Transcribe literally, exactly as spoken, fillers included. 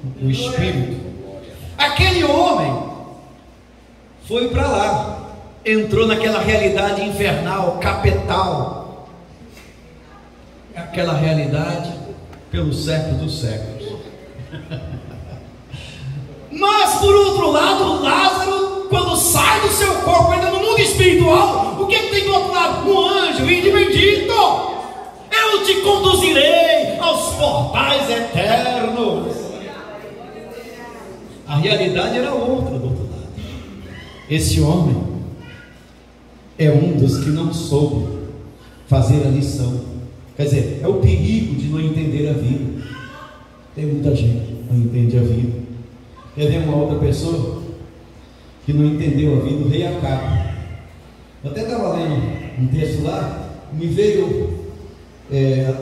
o espírito. Aquele homem foi para lá, entrou naquela realidade infernal, capetal, aquela realidade pelo século dos séculos. Mas por outro lado, Lázaro, quando sai do seu corpo, ainda no mundo espiritual, o que, que tem do outro lado? Um anjo, vinde bendito, eu te conduzirei aos portais eternos. A realidade era outra do outro lado. Esse homem é um dos que não soube fazer a lição. Quer dizer, é o perigo de não entender a vida. Tem muita gente que não entende a vida. Quer ver uma outra pessoa que não entendeu a vida? O rei Acabe. Eu até estava lendo um texto lá, me veio é,